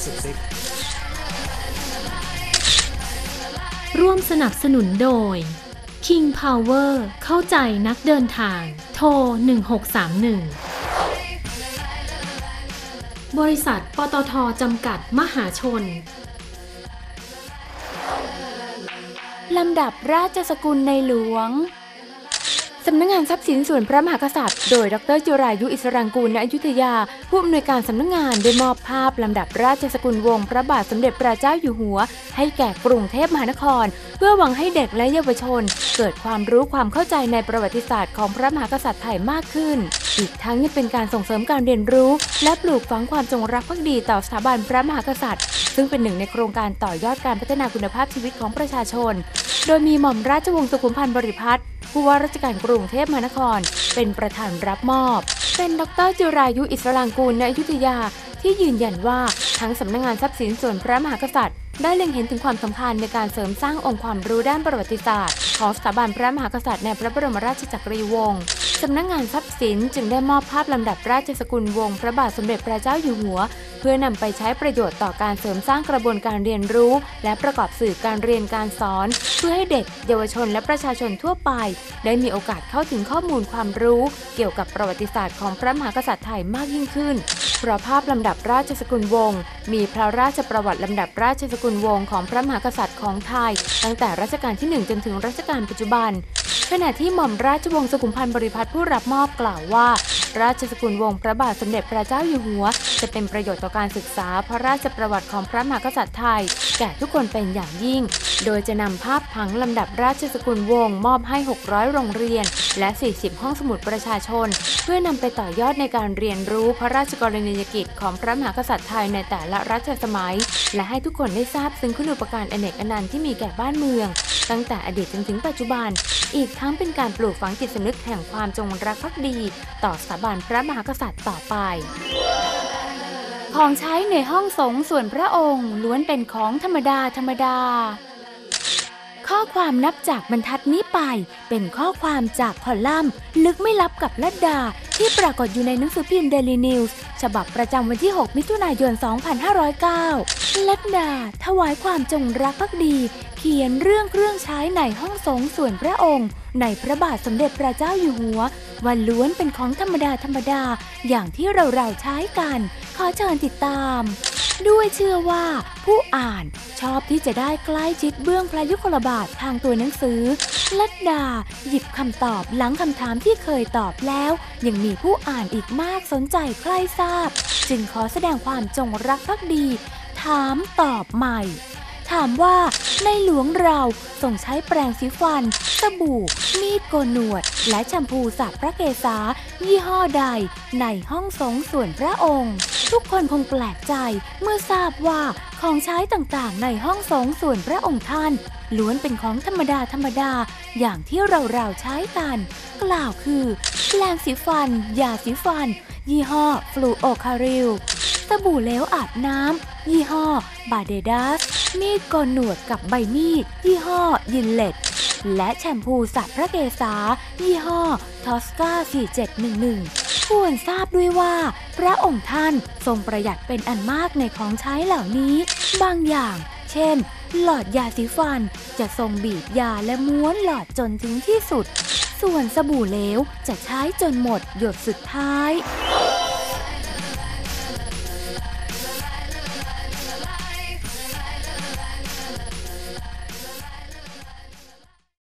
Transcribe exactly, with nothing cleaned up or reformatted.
ร่วมสนับสนุนโดย King Power เข้าใจนักเดินทางโทรหนึ่งหกสามหนึ่งบริษัทปตท.จำกัดมหาชนลำดับราชสกุลในหลวงสำนักงานทรัพย์สินส่วนพระมหากษัตริย์โดยดรจิรายุอิสรังกูลณอยุธยาผู้อำนวยการสำนักงานได้มอบภาพลำดับราชสกุลวงศ์พระบาทสมเด็จพระเจ้าอยู่หัวให้แก่กรุงเทพมหานครเพื่อหวังให้เด็กและเยาวชนเกิดความรู้ความเข้าใจในประวัติศาสตร์ของพระมหากษัตริย์ไทยมากขึ้นอีกทั้งยังเป็นการส่งเสริมการเรียนรู้และปลูกฝังความจงรักภักดีต่อสถาบันพระมหากษัตริย์ซึ่งเป็นหนึ่งในโครงการต่อยอดการพัฒนาคุณภาพชีวิตของประชาชนโดยมีหม่อมราชวงศ์สุขุมพันธ์บริพัตรผู้ว่าราชการกรุงเทพมหานครเป็นประธานรับมอบเป็นดรจิรายุอิสรังกูลณอยุธยาที่ยืนยันว่าทั้งสำนักงานทรัพย์สินส่วนพระมหากษัตริย์ได้เล็งเห็นถึงความสำคัญในการเสริมสร้างองค์ความรู้ด้านประวัติศาสตร์ของสถาบันพระมหากษัตริย์ในพระบรมราชจักรีวงศ์สำนักงานทรัพย์สินจึงได้มอบภาพลำดับราชสกุลวงศ์พระบาทสมเด็จพระเจ้าอยู่หัวเพื่อนำไปใช้ประโยชน์ต่อการเสริมสร้างกระบวนการเรียนรู้และประกอบสื่อการเรียนการสอนเพื่อให้เด็กเยาวชนและประชาชนทั่วไปได้มีโอกาสเข้าถึงข้อมูลความรู้เกี่ยวกับประวัติศาสตร์ของพระมหากษัตริย์ไทยมากยิ่งขึ้นเพราะภาพลำดับราชสกุลวงศ์มีพระราชประวัติลำดับราชสกุลวงศ์ของพระมหากษัตริย์ของไทยตั้งแต่รัชกาลที่หนึ่งจนถึงรัชกาลปัจจุบันขณะที่หม่อมราชวงศ์สุขุมพันธ์บริพัตรผู้รับมอบกล่าวว่าราชสกุลวงศ์พระบาทสมเด็จพระเจ้าอยู่หัวจะเป็นประโยชน์ต่อการศึกษาพระราชประวัติของพระมหากษัตริย์ไทยแก่ทุกคนเป็นอย่างยิ่งโดยจะนำภาพผังลำดับราชสกุลวงศ์มอบให้หกร้อยโรงเรียนและสี่สิบห้องสมุดประชาชนเพื่อนำไปต่อยอดในการเรียนรู้พระราชกรณียกิจของพระมหากษัตริย์ไทยในแต่ละรัชสมัยและให้ทุกคนได้ทราบซึ่งคุณูปการอเนกอนันต์ที่มีแก่บ้านเมืองตั้งแต่อดีตจนถึงปัจจุบันอีกทั้งเป็นการปลูกฝังจิตสำนึกแห่งความจงรักภักดีต่อสถาบันพระมหากษัตริย์ต่อไปของใช้ในห้องสงฆ์ส่วนพระองค์ล้วนเป็นของธรรมดาธรรมดาข้อความนับจากบรรทัดนี้ไปเป็นข้อความจากคอลัมน์ลึกไม่ลับกับลัดดาที่ปรากฏอยู่ในหนังสือพิมพ์ Daily News ฉบับประจำวันที่หกมิถุนายนสองพันห้าร้อยเก้าลัดดาถวายความจงรักภักดีเขียนเรื่องเครื่องใช้ในห้องสงฆ์ส่วนพระองค์ในพระบาทสมเด็จพระเจ้าอยู่หัวว่าล้วนเป็นของธรรมดาธรรมดาอย่างที่เราเราใช้กันขอเชิญติดตามด้วยเชื่อว่าผู้อ่านชอบที่จะได้ใกล้ชิดเบื้องพระยุคลบาททางตัวหนังสือลัดดาหยิบคำตอบหลังคำถามที่เคยตอบแล้วยังมีผู้อ่านอีกมากสนใจใคร่ทราบจึงขอแสดงความจงรักภักดีถามตอบใหม่ถามว่าในหลวงเราทรงใช้แปรงสีฟันสบู่มีดโกนหนวดและแชมพูสระพระเกศายี่ห้อใดในห้องสงฆ์ส่วนพระองค์ทุกคนคงแปลกใจเมื่อทราบว่าของใช้ต่างๆในห้องสงฆ์ส่วนพระองค์ท่านล้วนเป็นของธรรมดาธรรมดาอย่างที่เราเราใช้กันกล่าวคือแปรงสีฟันยาสีฟันยี่ห้อฟลูโอคาริลสบู่เหลวอาบน้ำยี่ห้อบาเดดัสมีดโกนหนวดกับใบมีดยี่ห้อยินเลตและแชมพูสระพระเกศายี่ห้อทอสกาสี่เจ็ดหนึ่งหนึ่งควรทราบด้วยว่าพระองค์ท่านทรงประหยัดเป็นอันมากในของใช้เหล่านี้บางอย่างเช่นหลอดยาสีฟันจะทรงบีบยาและม้วนหลอดจนถึงที่สุดส่วนสบู่เหลวจะใช้จนหมดหยดสุดท้าย